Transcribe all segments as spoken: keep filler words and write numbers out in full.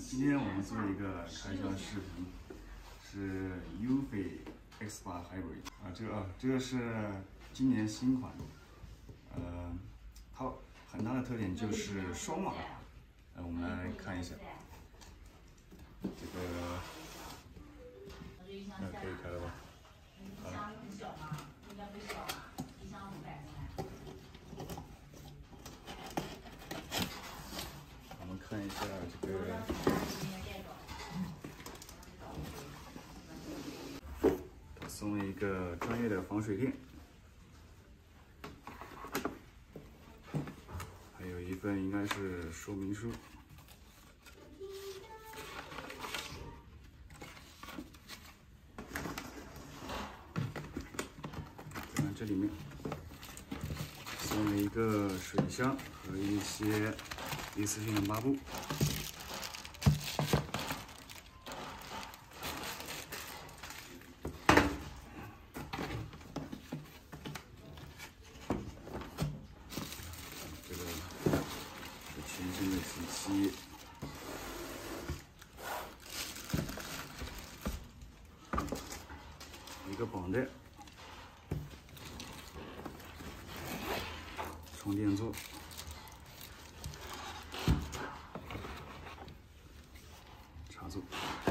今天我们做一个开箱视频，是 Eufy X 八 Hybrid 啊，这个啊，这个是今年新款的，呃，它很大的特点就是双马达。呃，我们来看一下，这个，那可以开了吧？啊。我们看一下这个。 送了一个专业的防水垫，还有一份应该是说明书。看这里面送了一个水箱和一些一次性的抹布。 全新的体系，一个绑带，充电座，插座，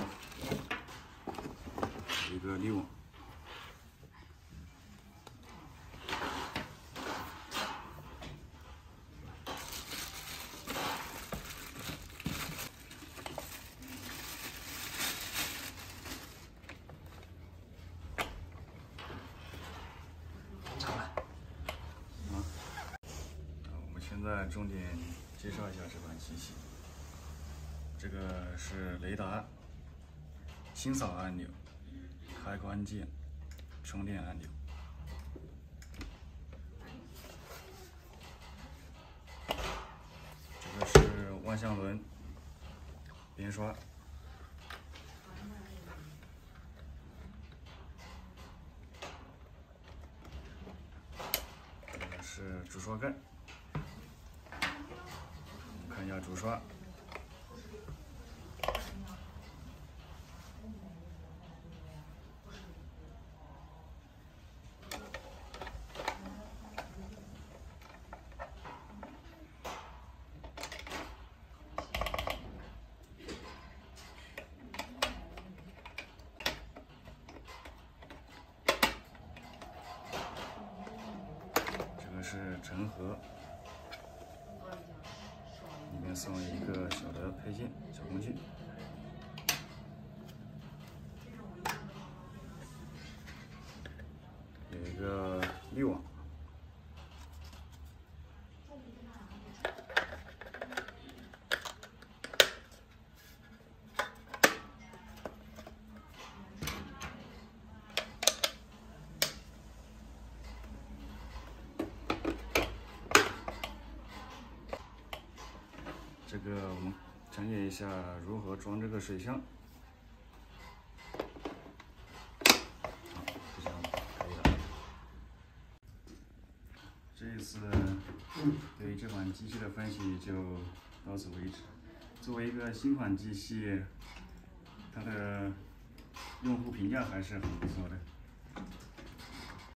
一个滤网。 现在重点介绍一下这款机器。这个是雷达、清扫按钮、开关键、充电按钮。这个是万向轮、边刷。这个是主刷盖。 看一下主刷，这个是成盒。 里面送了一个小的配件、小工具，有一个滤网，这个我们讲解一下如何装这个水箱。好，就这样可以了。这一次对于这款机器的分析就到此为止。作为一个新款机器，它的用户评价还是很不错的。